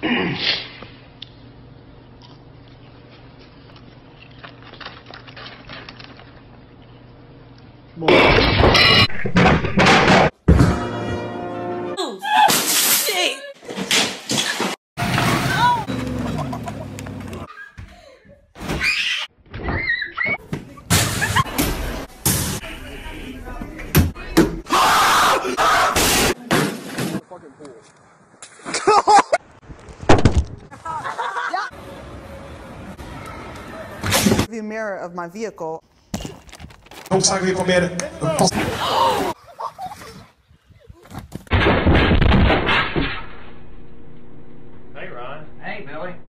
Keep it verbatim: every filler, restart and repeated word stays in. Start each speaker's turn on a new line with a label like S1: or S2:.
S1: The mirror of my vehicle.
S2: Hoofdzakelijk proberen een pas.